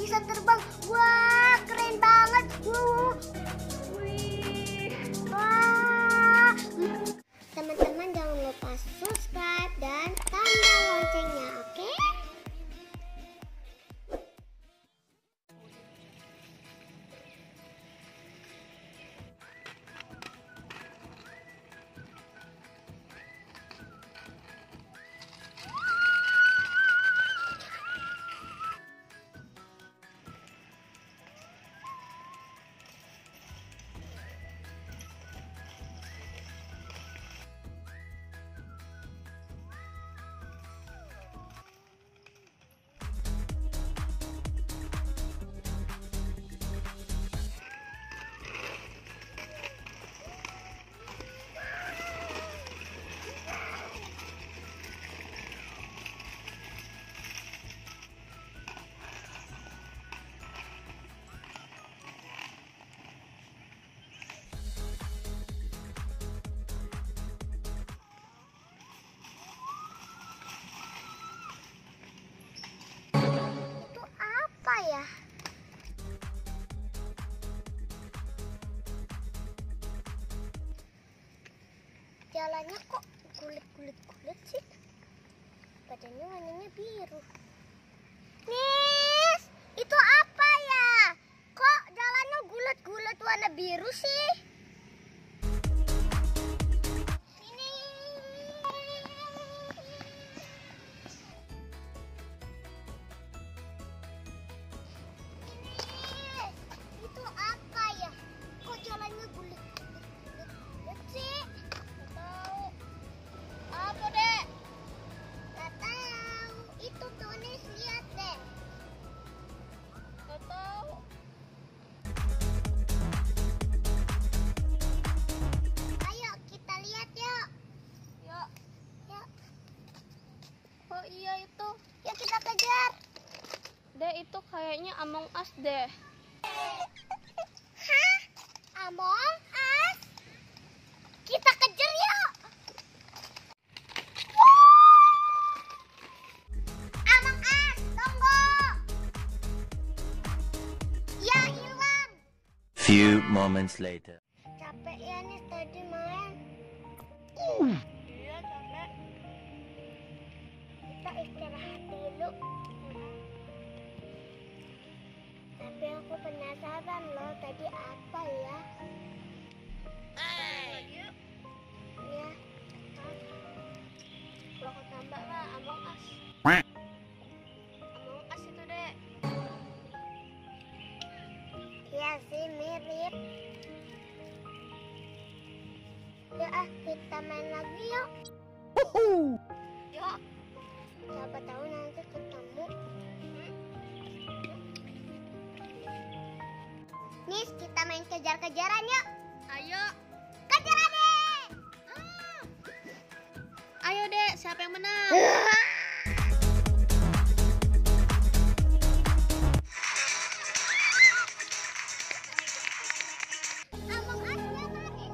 bisa terbang. Wah, keren banget. Wah. Teman-teman jangan lupa subscribe dan tanda loncengnya, oke? Apa ya? Jalannya kok kulit sih? Badannya warnanya biru. Nis, itu apa ya? Kok jalannya gulet warna biru sih? Iya itu. Ya kita kejar. Dek, itu kayaknya Among Us deh. Hah? Among Us? Kita kejar yuk. Among Us, tunggu. Ya, hilang. Few moments later. Capek ya nih tadi main. Iya, capek. Kita istirahat dulu. Tapi aku penasaran loh, tadi apa ya? Iya. Ya, Kalau aku tambah lah Among Us. Among Us itu dek. ya sih mirip. Ya kita main lagi yuk. Yuk. Siapa tahu nanti ketemu. Nis, kita main kejar-kejaran yuk. Ayo. Kejar adek. Ayo dek, siapa yang menang? Among Us-nya mati.